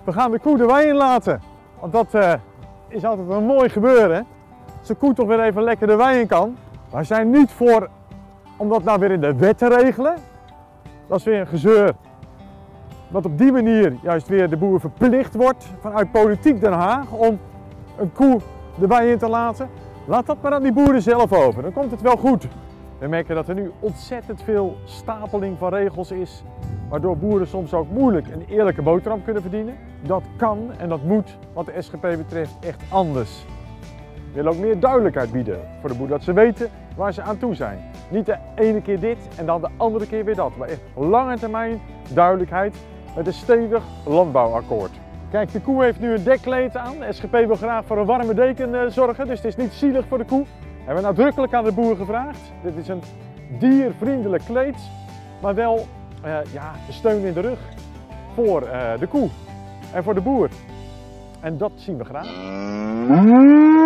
We gaan de koe de wei in laten. Want dat is altijd een mooi gebeuren. Als de koe toch weer even lekker de wei in kan. Wij zijn niet voor om dat nou weer in de wet te regelen. Dat is weer een gezeur. Wat op die manier juist weer de boer verplicht wordt vanuit politiek Den Haag om een koe de wei in te laten. Laat dat maar aan die boeren zelf over, dan komt het wel goed. We merken dat er nu ontzettend veel stapeling van regels is, waardoor boeren soms ook moeilijk een eerlijke boterham kunnen verdienen. Dat kan en dat moet wat de SGP betreft echt anders. We willen ook meer duidelijkheid bieden voor de boer, dat ze weten waar ze aan toe zijn. Niet de ene keer dit en dan de andere keer weer dat, maar echt lange termijn duidelijkheid met een stevig landbouwakkoord. Kijk, de koe heeft nu een dekkleed aan. De SGP wil graag voor een warme deken zorgen, dus het is niet zielig voor de koe. Hebben we nadrukkelijk aan de boer gevraagd. Dit is een diervriendelijk kleed, maar wel de steun in de rug voor de koe en voor de boer. En dat zien we graag.